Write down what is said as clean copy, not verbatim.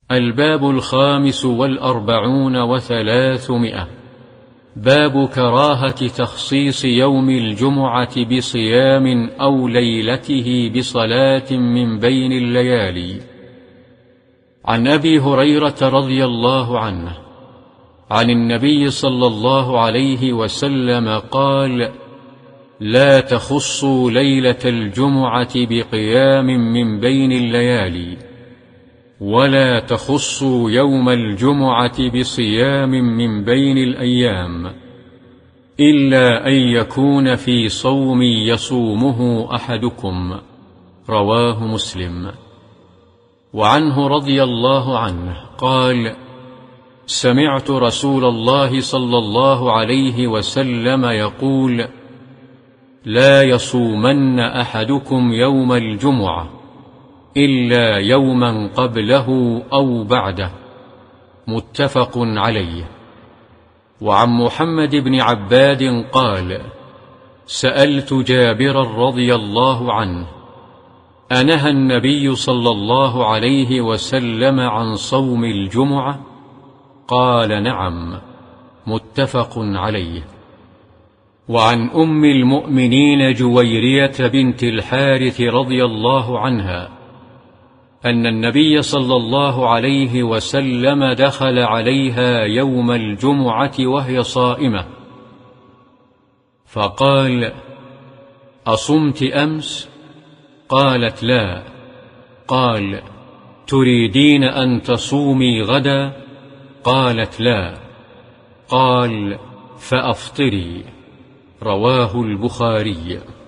الباب 45 باب كراهة تخصيص يوم الجمعة بصيام أو ليلته بصلاة من بين الليالي. عن أبي هريرة رضي الله عنه عن النبي صلى الله عليه وسلم قال: لا تخصوا ليلة الجمعة بقيام من بين الليالي، ولا تخصوا يوم الجمعة بصيام من بين الأيام، إلا أن يكون في صوم يصومه أحدكم. رواه مسلم. وعنه رضي الله عنه قال: سمعت رسول الله صلى الله عليه وسلم يقول: لا يصومن أحدكم يوم الجمعة إلا يوما قبله أو بعده. متفق عليه. وعن محمد بن عباد قال: سألت جابرا رضي الله عنه: أنهى النبي صلى الله عليه وسلم عن صوم الجمعة؟ قال: نعم. متفق عليه. وعن أم المؤمنين جويرية بنت الحارث رضي الله عنها أن النبي صلى الله عليه وسلم دخل عليها يوم الجمعة وهي صائمة، فقال: أصمت أمس؟ قالت: لا. قال: تريدين أن تصومي غدا؟ قالت: لا. قال: فأفطري. رواه البخاري.